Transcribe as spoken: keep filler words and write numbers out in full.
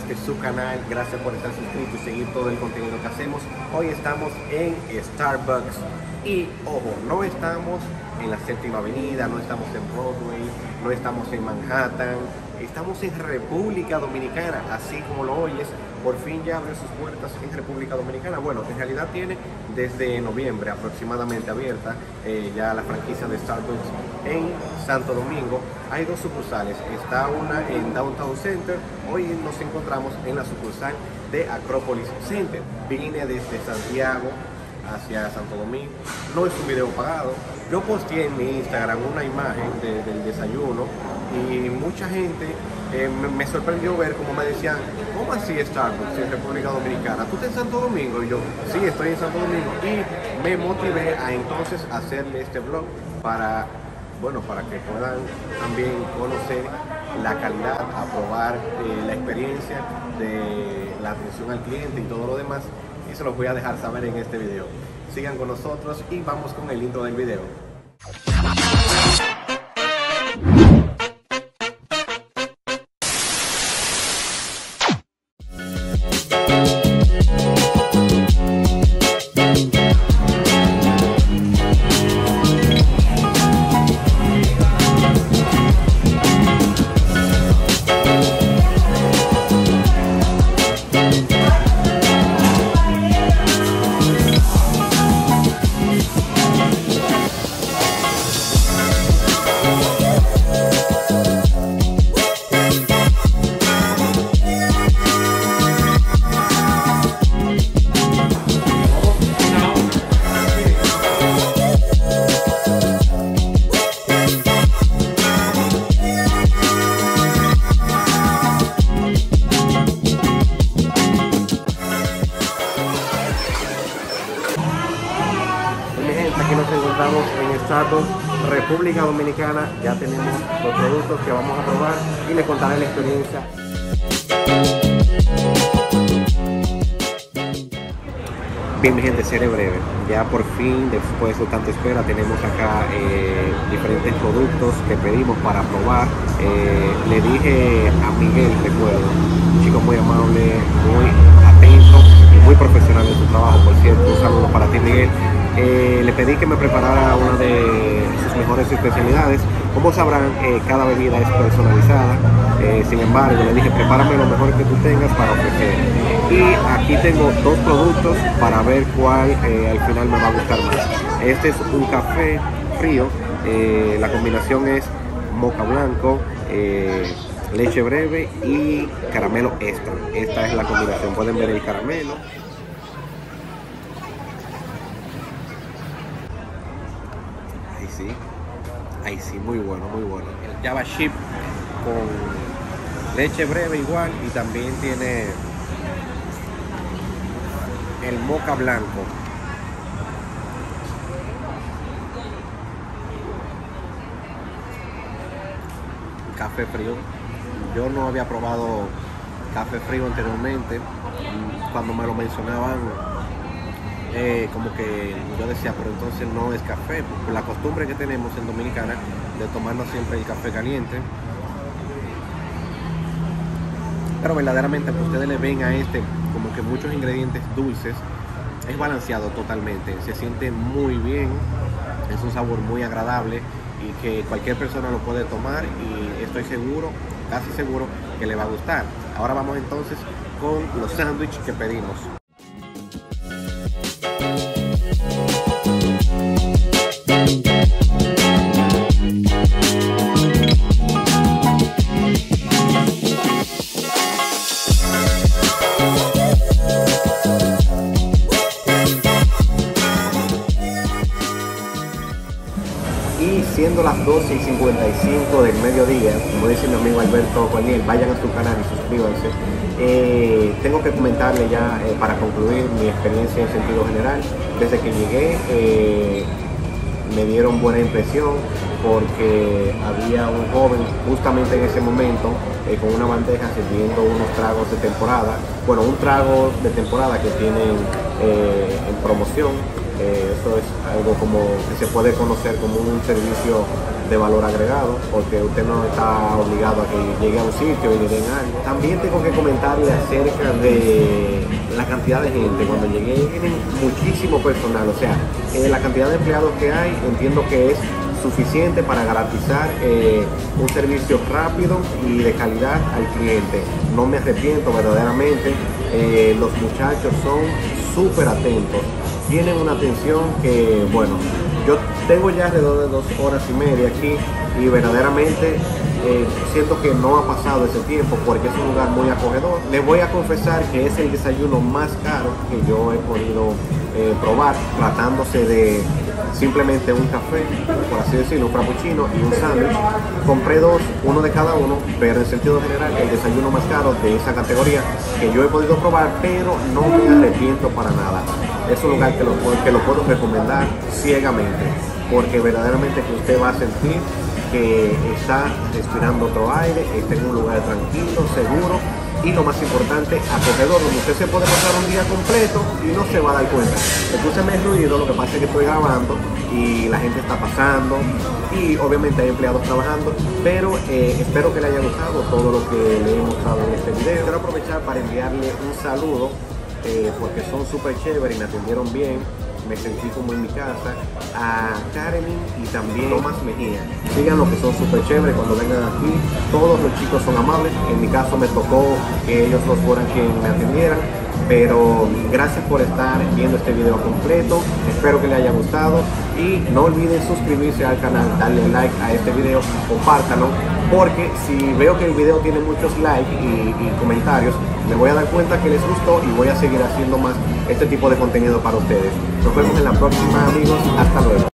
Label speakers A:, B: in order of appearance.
A: este su canal. Gracias por estar suscrito y seguir todo el contenido que hacemos. Hoy estamos en Starbucks y ojo, no estamos en la séptima avenida, no estamos en Broadway, no estamos en Manhattan, estamos en República Dominicana, así como lo oyes. Por fin ya abre sus puertas en República Dominicana. Bueno, en realidad tiene desde noviembre aproximadamente abierta eh, ya la franquicia de Starbucks en Santo Domingo. Hay dos sucursales, está una en Downtown Center. Hoy nos encontramos en la sucursal de Acropolis Center. Vine desde Santiago hacia Santo Domingo. No es un video pagado. Yo posteé en mi Instagram una imagen de, del desayuno y mucha gente eh, me, me sorprendió ver cómo me decían, ¿cómo así Starbucks en República Dominicana? ¿Tú estás en Santo Domingo? Y yo, sí, estoy en Santo Domingo. Y me motivé a entonces hacerle este vlog para, bueno, para que puedan también conocer la calidad, aprobar eh, la experiencia de la atención al cliente y todo lo demás. Y se los voy a dejar saber en este video. Sigan con nosotros y vamos con el intro del video. Aquí nos encontramos en Starbucks, República Dominicana. Ya tenemos los productos que vamos a probar y les contaré la experiencia. Bien, mi gente, seré breve. Ya por fin, después de tanta espera, tenemos acá eh, diferentes productos que pedimos para probar. Eh, le dije a Miguel, recuerdo, un chico muy amable, muy atento y muy profesional en su trabajo, por cierto. Un saludo para ti, Miguel. Eh, le pedí que me preparara una de sus mejores especialidades. Como sabrán, eh, cada bebida es personalizada. Eh, sin embargo, le dije, prepárame lo mejor que tú tengas para ofrecer. Y aquí tengo dos productos para ver cuál eh, al final me va a gustar más. Este es un café frío. Eh, la combinación es moca blanco, eh, leche breve y caramelo extra. Esta es la combinación. Pueden ver el caramelo. Sí, ahí sí, muy bueno, muy bueno. El Java Chip con leche breve igual y también tiene el moca blanco. Café frío. Yo no había probado café frío anteriormente. Cuando me lo mencionaban, Eh, como que yo decía, pero entonces no es café, por la costumbre que tenemos en Dominicana de tomarnos siempre el café caliente. Pero verdaderamente, pues ustedes le ven a este como que muchos ingredientes dulces. Es balanceado totalmente, se siente muy bien, es un sabor muy agradable y que cualquier persona lo puede tomar y estoy seguro, casi seguro que le va a gustar. Ahora vamos entonces con los sándwiches que pedimos. Y siendo las doce y cincuenta y cinco del mediodía, como dice mi amigo Alberto Guarnier, vayan a su canal y suscríbanse. Eh, tengo que comentarle ya eh, para concluir mi experiencia en sentido general. Desde que llegué eh, me dieron buena impresión. porque había un joven justamente en ese momento eh, con una bandeja sirviendo unos tragos de temporada, bueno, un trago de temporada que tienen eh, en promoción. Eh, eso es algo como que se puede conocer como un servicio de valor agregado, porque usted no está obligado a que llegue a un sitio y le den algo. También tengo que comentarle acerca de la cantidad de gente. Cuando llegué tienen muchísimo personal, o sea, eh, la cantidad de empleados que hay entiendo que es suficiente para garantizar eh, un servicio rápido y de calidad al cliente. No me arrepiento verdaderamente, eh, los muchachos son súper atentos, tienen una atención que, bueno, yo tengo ya alrededor de dos horas y media aquí y verdaderamente eh, siento que no ha pasado ese tiempo porque es un lugar muy acogedor. Les voy a confesar que es el desayuno más caro que yo he podido eh, probar, tratándose de simplemente un café, por así decirlo, un frappuccino y un sándwich. Compré dos, uno de cada uno, pero en sentido general el desayuno más caro de esa categoría que yo he podido probar, pero no me arrepiento para nada. Es un lugar que lo, que lo puedo recomendar ciegamente, porque verdaderamente que usted va a sentir que está respirando otro aire, está en un lugar tranquilo, seguro y lo más importante, acogedor, donde usted se puede pasar un día completo y no se va a dar cuenta. Escúchame el ruido, lo que pasa es que estoy grabando y la gente está pasando y obviamente hay empleados trabajando, pero eh, espero que le haya gustado todo lo que le he mostrado en este video. Quiero aprovechar para enviarle un saludo eh, porque son súper chéveres y me atendieron bien. Me sentí como en mi casa, a Karen y también Tomás Mejía. Sigan lo que son súper chéveres cuando vengan aquí. Todos los chicos son amables. En mi caso me tocó que ellos dos fueran quienes me atendieran. Pero gracias por estar viendo este video completo. Espero que les haya gustado. Y no olviden suscribirse al canal, darle like a este video, compártanlo. Porque si veo que el video tiene muchos likes y, y comentarios, me voy a dar cuenta que les gustó y voy a seguir haciendo más este tipo de contenido para ustedes. Nos vemos en la próxima, amigos. Hasta luego.